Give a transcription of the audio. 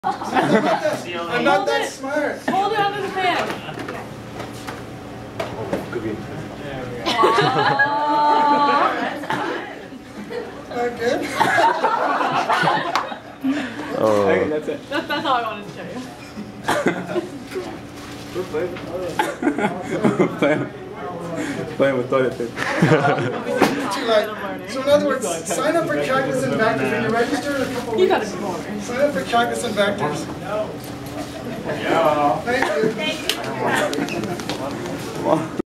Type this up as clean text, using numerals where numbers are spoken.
I'm not that smart. Hold it under the fan. Good game. Good. Oh. Okay, that's it. That's all I wanted to show you. We're playing with toilet paper. Too late. So in other words, sign up for calculus and vectors. When you register in a couple You weeks, gotta be more. sign up for calculus and vectors. Thank you. Come on.